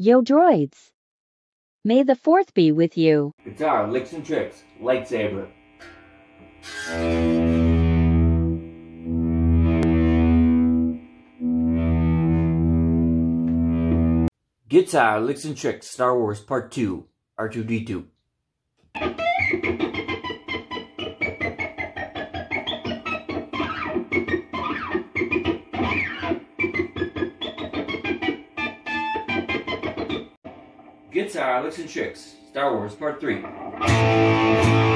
Yo droids! May the Fourth be with you. Guitar, licks and tricks, lightsaber. Guitar, licks and tricks, Star Wars Part 2, R2-D2. Guitar, licks and tricks, Star Wars Part 3.